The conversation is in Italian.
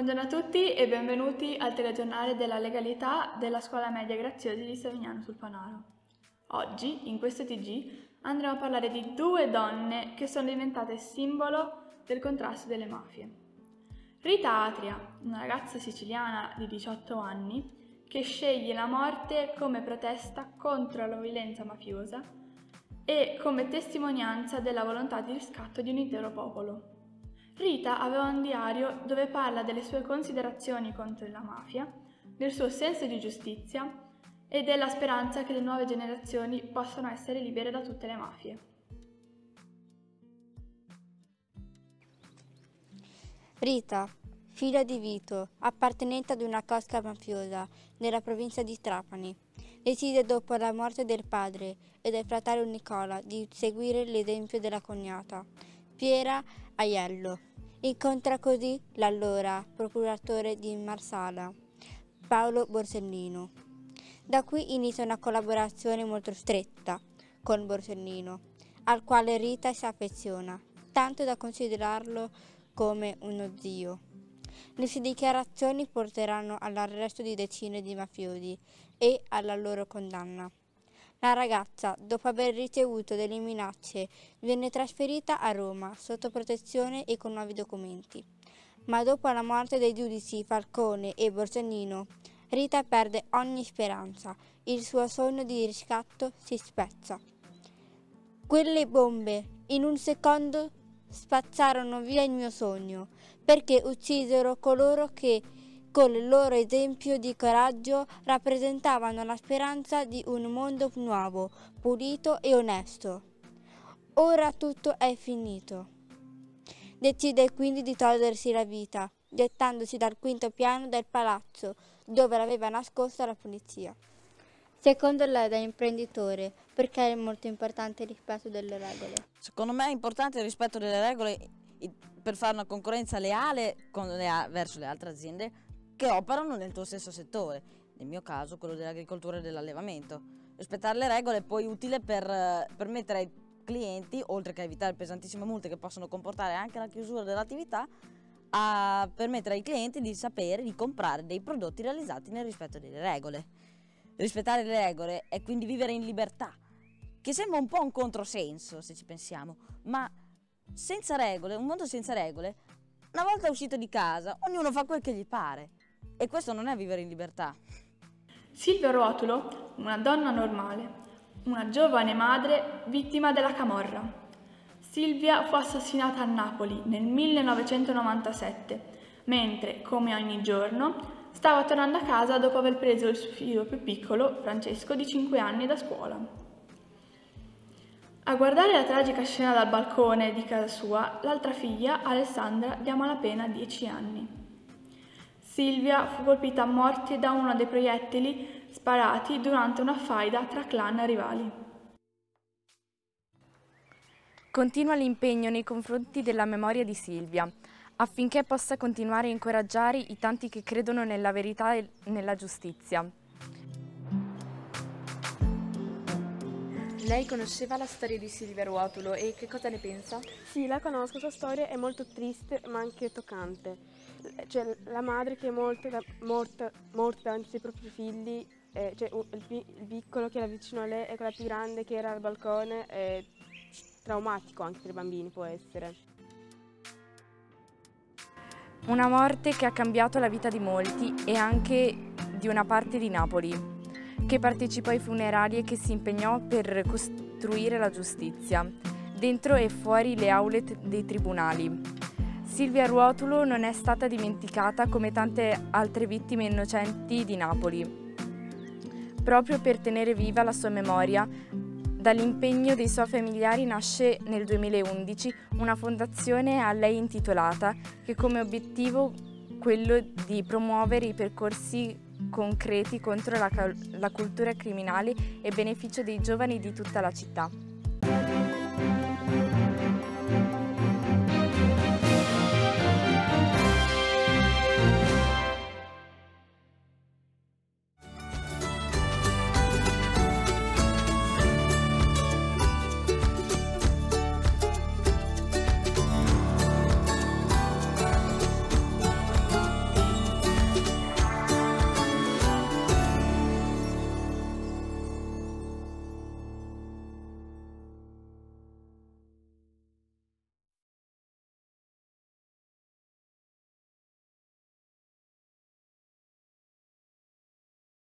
Buongiorno a tutti e benvenuti al telegiornale della legalità della Scuola Media Graziosi di Savignano sul Panaro. Oggi, in questo TG, andremo a parlare di due donne che sono diventate simbolo del contrasto delle mafie. Rita Atria, una ragazza siciliana di 18 anni che sceglie la morte come protesta contro la violenza mafiosa e come testimonianza della volontà di riscatto di un intero popolo. Rita aveva un diario dove parla delle sue considerazioni contro la mafia, del suo senso di giustizia e della speranza che le nuove generazioni possano essere libere da tutte le mafie. Rita, figlia di Vito, appartenente ad una cosca mafiosa nella provincia di Trapani, decide dopo la morte del padre e del fratello Nicola di seguire l'esempio della cognata, Piera Aiello. Incontra così l'allora procuratore di Marsala, Paolo Borsellino. Da qui inizia una collaborazione molto stretta con Borsellino, al quale Rita si affeziona, tanto da considerarlo come uno zio. Le sue dichiarazioni porteranno all'arresto di decine di mafiosi e alla loro condanna. La ragazza, dopo aver ricevuto delle minacce, viene trasferita a Roma sotto protezione e con nuovi documenti. Ma dopo la morte dei giudici Falcone e Borsellino, Rita perde ogni speranza, il suo sogno di riscatto si spezza. Quelle bombe, in un secondo, spazzarono via il mio sogno, perché uccisero coloro che, con il loro esempio di coraggio, rappresentavano la speranza di un mondo nuovo, pulito e onesto. Ora tutto è finito. Decide quindi di togliersi la vita, gettandosi dal quinto piano del palazzo, dove l'aveva nascosta la polizia. Secondo lei, da imprenditore, perché è molto importante il rispetto delle regole? Secondo me è importante il rispetto delle regole per fare una concorrenza leale verso le altre aziende che operano nel tuo stesso settore, nel mio caso quello dell'agricoltura e dell'allevamento. Rispettare le regole è poi utile per permettere ai clienti, oltre che a evitare pesantissime multe che possono comportare anche la chiusura dell'attività, a permettere ai clienti di sapere di comprare dei prodotti realizzati nel rispetto delle regole. Rispettare le regole è quindi vivere in libertà, che sembra un po' un controsenso se ci pensiamo, ma senza regole, un mondo senza regole, una volta uscito di casa, ognuno fa quel che gli pare. E questo non è vivere in libertà. Silvia Ruotulo, una donna normale, una giovane madre vittima della camorra. Silvia fu assassinata a Napoli nel 1997, mentre, come ogni giorno, stava tornando a casa dopo aver preso il suo figlio più piccolo, Francesco, di 5 anni, da scuola. A guardare la tragica scena dal balcone di casa sua, l'altra figlia, Alessandra, di a malapena 10 anni. Silvia fu colpita a morte da uno dei proiettili sparati durante una faida tra clan rivali. Continua l'impegno nei confronti della memoria di Silvia, affinché possa continuare a incoraggiare i tanti che credono nella verità e nella giustizia. Lei conosceva la storia di Silvia Ruotulo e che cosa ne pensa? Sì, la conosco, sua storia è molto triste ma anche toccante. Cioè, la madre che è morta davanti ai propri figli, il piccolo che era vicino a lei e quella più grande che era al balcone, è traumatico anche per i bambini, può essere. Una morte che ha cambiato la vita di molti e anche di una parte di Napoli, che partecipò ai funerali e che si impegnò per costruire la giustizia, dentro e fuori le aule dei tribunali. Silvia Ruotulo non è stata dimenticata come tante altre vittime innocenti di Napoli. Proprio per tenere viva la sua memoria, dall'impegno dei suoi familiari nasce nel 2011 una fondazione a lei intitolata, che come obiettivo quello di promuovere i percorsi concreti contro la cultura criminale e beneficio dei giovani di tutta la città.